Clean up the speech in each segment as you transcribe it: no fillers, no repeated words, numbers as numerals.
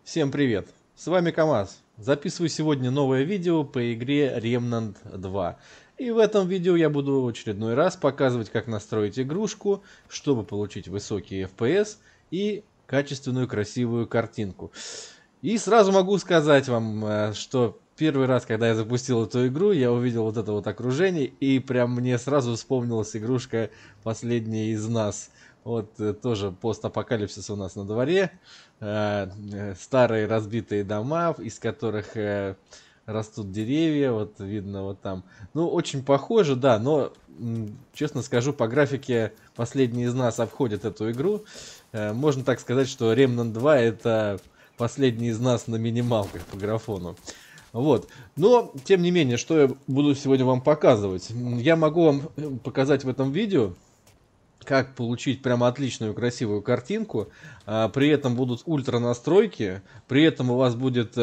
Всем привет! С вами КамАЗ. Записываю сегодня новое видео по игре Remnant 2. И в этом видео я буду в очередной раз показывать, как настроить игрушку, чтобы получить высокий FPS и качественную красивую картинку. И сразу могу сказать вам, что первый раз, когда я запустил эту игру, я увидел вот это вот окружение, и прям мне сразу вспомнилась игрушка «Последняя из нас». Вот тоже постапокалипсис у нас на дворе. Старые разбитые дома, из которых растут деревья, вот видно вот там. Ну, очень похоже, да, но, честно скажу, по графике «Последний из нас» обходит эту игру. Можно так сказать, что Remnant 2 это «Последний из нас» на минималках по графону. Вот. Но, тем не менее, что я буду сегодня вам показывать? Я могу вам показать в этом видео, как получить прямо отличную красивую картинку. При этом будут ультра настройки, при этом у вас будет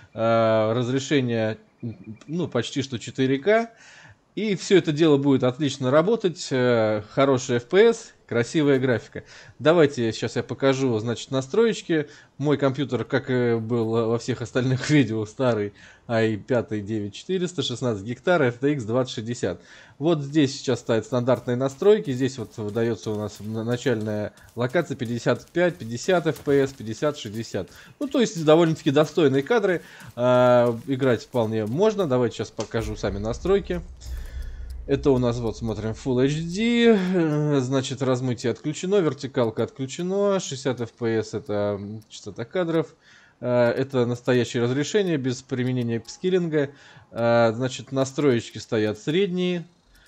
разрешение, ну, почти что 4К. И все это дело будет отлично работать, хороший FPS, красивая графика. Давайте сейчас я покажу, значит, настроечки. Мой компьютер, как и был во всех остальных видео, старый i5-9400, 16 гектар, RTX 2060. Вот здесь сейчас стоят стандартные настройки. Здесь вот выдается у нас начальная локация 55, 50 FPS, 50, 60. Ну, то есть довольно-таки достойные кадры. Играть вполне можно. Давайте сейчас покажу сами настройки. Это у нас, вот, смотрим, Full HD, значит, размытие отключено, вертикалка отключено, 60 FPS это частота кадров, это настоящее разрешение, без применения скиллинга, значит, настроечки стоят средние,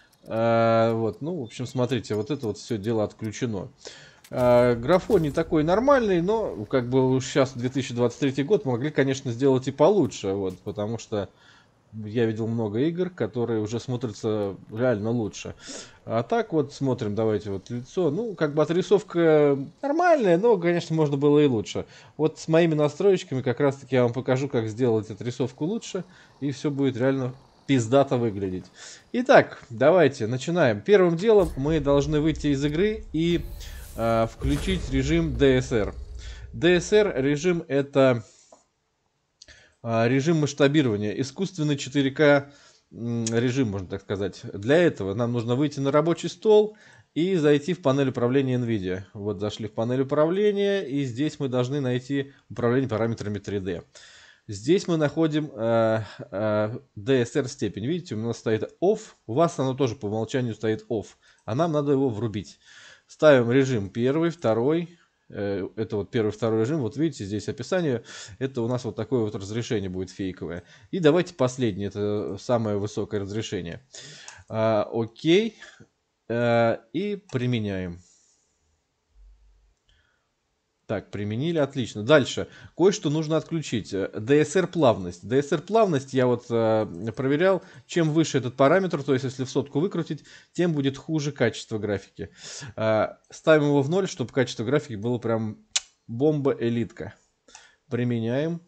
вот, ну, в общем, смотрите, вот это вот все дело отключено. Графон не такой нормальный, но, как бы, сейчас 2023 год, могли, конечно, сделать и получше, вот, потому что я видел много игр, которые уже смотрятся реально лучше. А так вот смотрим, давайте вот лицо. Ну, как бы отрисовка нормальная, но, конечно, можно было и лучше. Вот с моими настроечками как раз-таки я вам покажу, как сделать отрисовку лучше. И все будет реально пиздато выглядеть. Итак, давайте начинаем. Первым делом мы должны выйти из игры и включить режим DSR. DSR режим это... режим масштабирования, искусственный 4К режим, можно так сказать. Для этого нам нужно выйти на рабочий стол и зайти в панель управления NVIDIA. Вот зашли в панель управления, и здесь мы должны найти управление параметрами 3D. Здесь мы находим DSR степень. Видите, у нас стоит OFF, у вас оно тоже по умолчанию стоит OFF, а нам надо его врубить. Ставим режим первый, второй. Это вот первый, второй режим. Вот видите, здесь описание. Это у нас вот такое вот разрешение будет фейковое. И давайте последнее. Это самое высокое разрешение. Окей. И применяем. Так, применили, отлично. Дальше. Кое-что нужно отключить. DSR плавность. DSR плавность я вот проверял. Чем выше этот параметр, то есть если в сотку выкрутить, тем будет хуже качество графики. Ставим его в 0, чтобы качество графики было прям бомба-элитка. Применяем.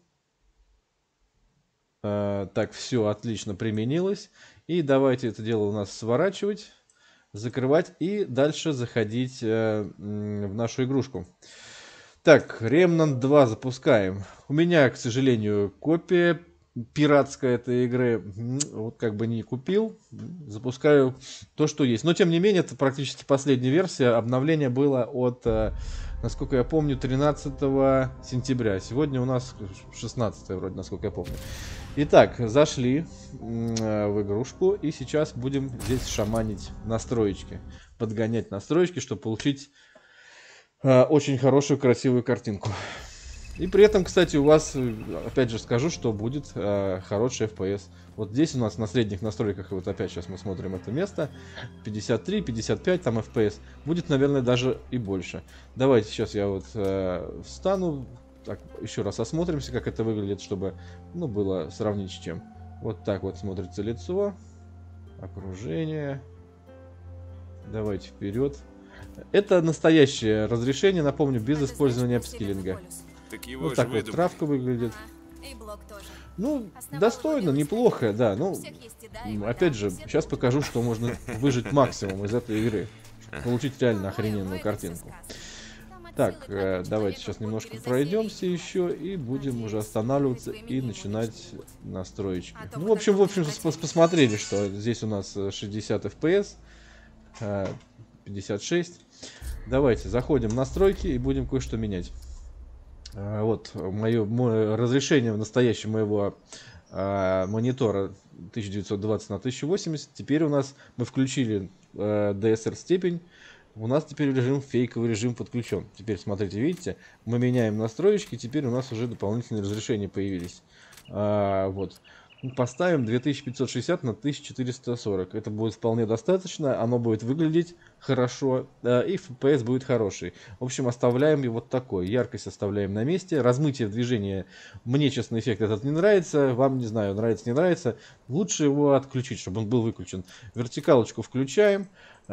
Так, все, отлично применилось. И давайте это дело у нас сворачивать, закрывать и дальше заходить в нашу игрушку. Так, Remnant 2 запускаем. У меня, к сожалению, копия пиратская этой игры. Вот как бы не купил. Запускаю то, что есть. Но, тем не менее, это практически последняя версия. Обновление было от, насколько я помню, 13 сентября. Сегодня у нас 16 вроде, насколько я помню. Итак, зашли в игрушку. И сейчас будем здесь шаманить настроечки. Подгонять настроечки, чтобы получить... очень хорошую, красивую картинку. И при этом, кстати, у вас, опять же скажу, что будет хороший FPS. Вот здесь у нас на средних настройках, и вот опять сейчас мы смотрим это место, 53, 55 там FPS. Будет, наверное, даже и больше. Давайте сейчас я вот встану, так, еще раз осмотримся, как это выглядит, чтобы, ну, было сравнить с чем. Вот так вот смотрится лицо, окружение. Давайте вперед. Это настоящее разрешение, напомню, без использования апскиллинга. Вот так вот травка выглядит. Ну, достойно, неплохо, да. Ну, опять же, сейчас покажу, что можно выжать максимум из этой игры. Получить реально охрененную картинку. Так, давайте сейчас немножко пройдемся еще и будем уже останавливаться и начинать настроечки. Ну, в общем, посмотрели, что здесь у нас 60 FPS, 56. Давайте заходим в настройки и будем кое-что менять. Вот мое разрешение настоящее моего монитора 1920 на 1080. Теперь у нас мы включили DSR степень. У нас теперь фейковый режим подключен. Теперь смотрите, видите, мы меняем настроечки, теперь у нас уже дополнительные разрешения появились. Вот. Поставим 2560 на 1440. Это будет вполне достаточно, оно будет выглядеть хорошо, и FPS будет хороший. В общем, оставляем его вот такой. Яркость оставляем на месте. Размытие в движении. Мне, честно, эффект этот не нравится. Вам, не знаю, нравится, не нравится. Лучше его отключить, чтобы он был выключен. Вертикалочку включаем.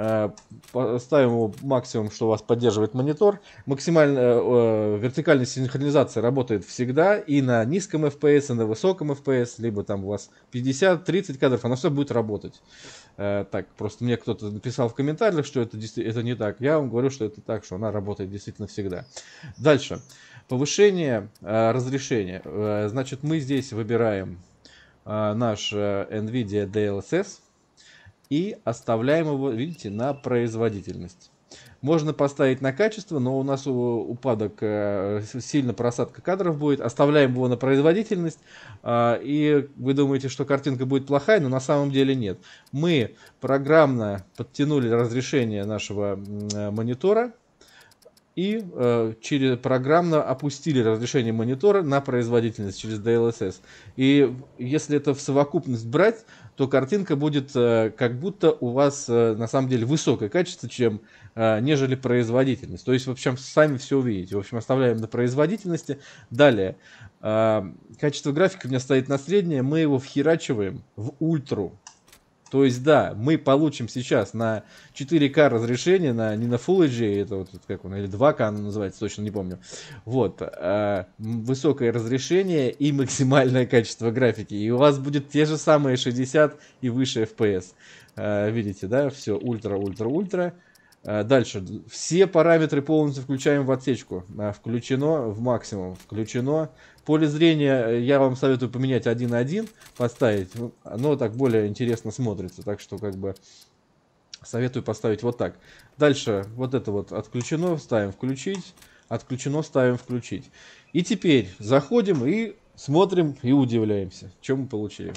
Ставим его максимум, что у вас поддерживает монитор. Вертикальная синхронизация работает всегда и на низком FPS, и на высоком FPS, либо там у вас 50-30 кадров, она все будет работать. Так, просто мне кто-то написал в комментариях, что это не так. Я вам говорю, что это так, что она работает действительно всегда. Дальше. Повышение разрешения. Значит, мы здесь выбираем наш NVIDIA DLSS. И оставляем его, видите, на производительность. Можно поставить на качество, но у нас упадок, сильно просадка кадров будет. Оставляем его на производительность. И вы думаете, что картинка будет плохая, но на самом деле нет. Мы программно подтянули разрешение нашего монитора. И программно опустили разрешение монитора на производительность через DLSS. И если это в совокупность брать, то картинка будет как будто у вас на самом деле высокое качество, нежели производительность. То есть, в общем, сами все увидите. В общем, оставляем на производительности. Далее, качество графики у меня стоит на среднее, мы его вхерачиваем в ультру. То есть, да, мы получим сейчас на 4К разрешение, не на Full HD, это вот как он, или 2К оно называется, точно не помню. Вот, высокое разрешение и максимальное качество графики. И у вас будет те же самые 60 и выше FPS. Видите, да, все, ультра, ультра, ультра. Дальше, все параметры полностью включаем в отсечку. Включено в максимум, включено. Поле зрения я вам советую поменять 1.1, поставить. Оно так более интересно смотрится. Так что как бы советую поставить вот так. Дальше вот это вот отключено, ставим включить. Отключено, ставим включить. И теперь заходим и смотрим и удивляемся, что мы получили.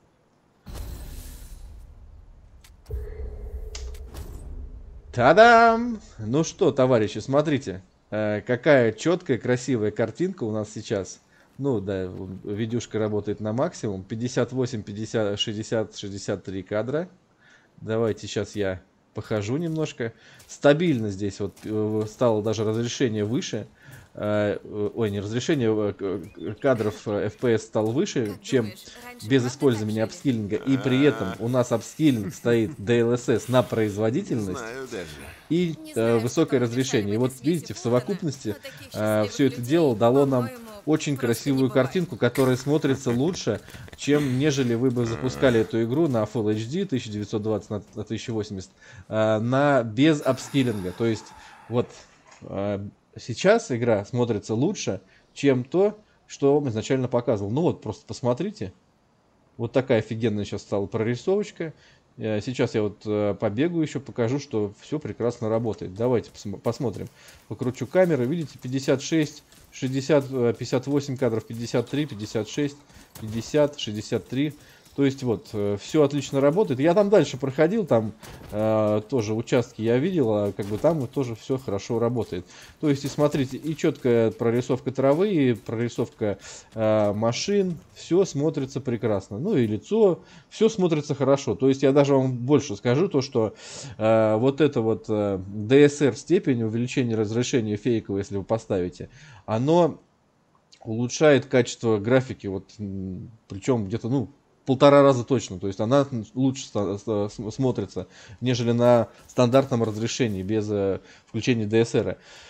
Та-дам! Ну что, товарищи, смотрите, какая четкая, красивая картинка у нас сейчас. Ну да, видюшка работает на максимум. 58, 50, 60, 63 кадра. Давайте сейчас я похожу немножко. Стабильно здесь вот стало даже разрешение выше. Ой, не разрешение кадров FPS стал выше, чем без использования апскиллинга. И при этом у нас апскиллинг стоит DLSS на производительность и высокое разрешение. И вот видите, в совокупности все это дело дало нам очень красивую картинку, которая смотрится лучше, чем нежели вы бы запускали эту игру на Full HD 1920 на 1080 без апскиллинга. То есть вот сейчас игра смотрится лучше, чем то, что я вам изначально показывал. Ну вот, просто посмотрите. Вот такая офигенная сейчас стала прорисовочка. Сейчас я вот побегаю еще, покажу, что все прекрасно работает. Давайте посмотрим. Покручу камеру. Видите, 56, 60, 58 кадров, 53, 56, 50, 63. То есть вот, все отлично работает. Я там дальше проходил, там тоже участки я видел, как бы там вот тоже все хорошо работает. То есть, и смотрите, и четкая прорисовка травы, и прорисовка машин, все смотрится прекрасно. Ну и лицо, все смотрится хорошо. То есть, я даже вам больше скажу, то что вот это вот DSR степень увеличения разрешения фейкового, если вы поставите, оно улучшает качество графики, вот, причем где-то, ну, 1,5 раза точно, то есть она лучше смотрится, нежели на стандартном разрешении без включения DSR.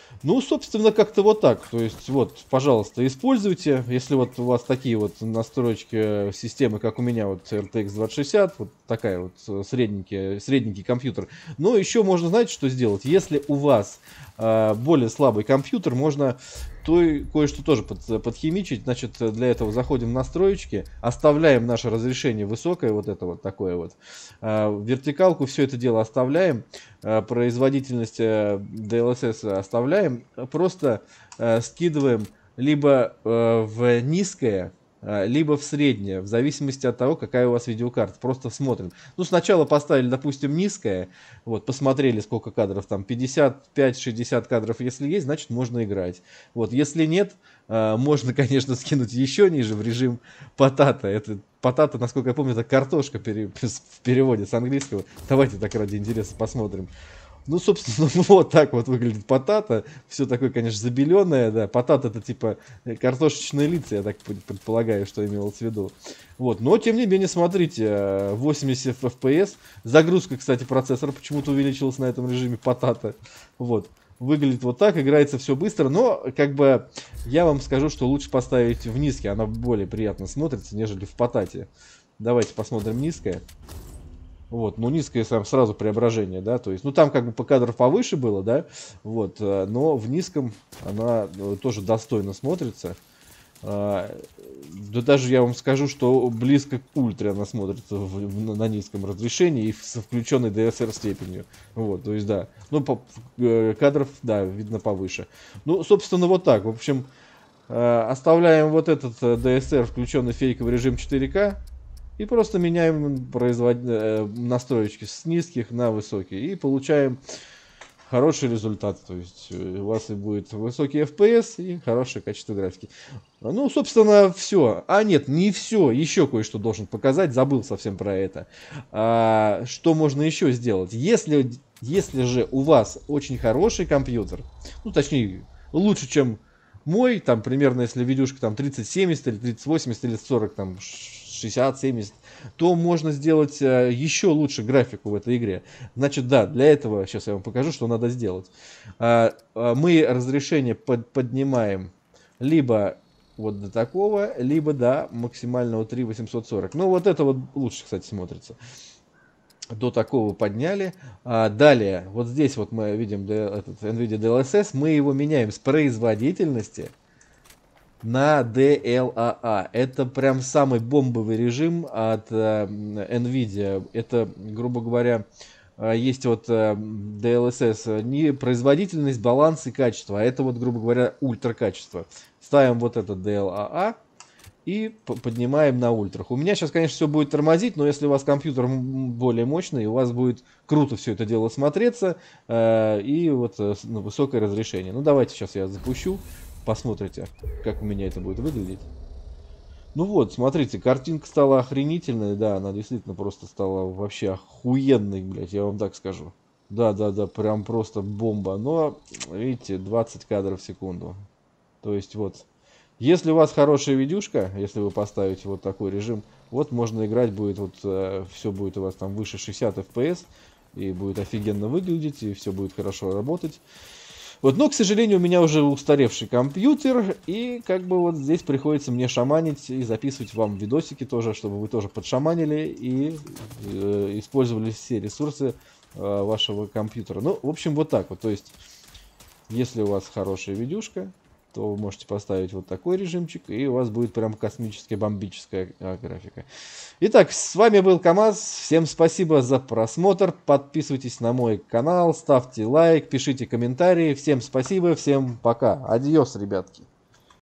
Ну, собственно, как-то вот так. То есть, вот, пожалуйста, используйте. Если вот у вас такие вот настройки системы, как у меня, вот RTX 2060, вот такая вот средненький компьютер. Но еще можно, знаете, что сделать? Если у вас более слабый компьютер, можно кое-что тоже подхимичить. Значит, для этого заходим в настройки, оставляем наше разрешение высокое, вот это вот такое вот. Вертикалку, все это дело оставляем. Производительность DLSS оставляем, просто скидываем либо в низкое, либо в среднее, в зависимости от того, какая у вас видеокарта. Просто смотрим. Ну, сначала поставили, допустим, низкое, вот, посмотрели, сколько кадров, там, 55-60 кадров, если есть, значит, можно играть. Вот, если нет, можно, конечно, скинуть еще ниже в режим потата. Это потата, насколько я помню, это картошка в переводе с английского. Давайте так ради интереса посмотрим. Ну, собственно, вот так вот выглядит потата. Все такое, конечно, забеленное, да. Потат это типа картошечные лица, я так предполагаю, что имелось в виду. Вот, но тем не менее, смотрите, 80 FPS. Загрузка, кстати, процессора почему-то увеличилась на этом режиме потата. Вот. Выглядит вот так, играется все быстро, но как бы я вам скажу, что лучше поставить в низкий, она более приятно смотрится, нежели в потате. Давайте посмотрим низкое. Вот, ну низкое сразу преображение, да, то есть, ну там как бы по кадров повыше было, да, вот, но в низком она тоже достойно смотрится. Да даже я вам скажу, что близко к ультре она смотрится на низком разрешении и со включенной DSR степенью. Вот, то есть, да, ну кадров, да, видно повыше. Ну, собственно, вот так, в общем, оставляем вот этот DSR включенный фейковый режим 4К. И просто меняем настройки с низких на высокие. И получаем хороший результат. То есть у вас и будет высокий FPS и хорошее качество графики. Ну, собственно, все. А нет, не все. Еще кое-что должен показать. Забыл совсем про это. Что можно еще сделать? Если же у вас очень хороший компьютер, ну, точнее, лучше, чем мой, там, примерно, если видюшка там 3070 или 3080 или 40, там, 60-70, то можно сделать еще лучше графику в этой игре. Значит, да, для этого, сейчас я вам покажу, что надо сделать. Мы разрешение поднимаем либо вот до такого, либо до максимального 3840. Ну, вот это вот лучше, кстати, смотрится. До такого подняли. Далее, вот здесь вот мы видим этот NVIDIA DLSS, мы его меняем с производительности на DLAA. Это прям самый бомбовый режим от NVIDIA. Это, грубо говоря, есть вот DLSS, не производительность, баланс и качество, а это вот, грубо говоря, ультра качество. Ставим вот этот DLAA и поднимаем на ультрах. У меня сейчас, конечно, все будет тормозить, но если у вас компьютер более мощный, у вас будет круто все это дело смотреться и вот на высокое разрешение. Ну, давайте сейчас я запущу. Посмотрите, как у меня это будет выглядеть. Ну вот, смотрите, картинка стала охренительной, да, она действительно просто стала вообще охуенной, блядь, я вам так скажу. Да, прям просто бомба. Но, видите, 20 кадров в секунду. То есть вот, если у вас хорошая видюшка, если вы поставите вот такой режим, вот можно играть будет, вот все будет у вас там выше 60 FPS, и будет офигенно выглядеть, и все будет хорошо работать. Вот, но, к сожалению, у меня уже устаревший компьютер, и как бы вот здесь приходится мне шаманить и записывать вам видосики тоже, чтобы вы тоже подшаманили и использовали все ресурсы вашего компьютера. Ну, в общем, вот так вот. То есть, если у вас хорошая видюшка, то вы можете поставить вот такой режимчик, и у вас будет прям космическая, бомбическая графика. Итак, с вами был КамАЗ. Всем спасибо за просмотр. Подписывайтесь на мой канал, ставьте лайк, пишите комментарии. Всем спасибо, всем пока. Адьос, ребятки.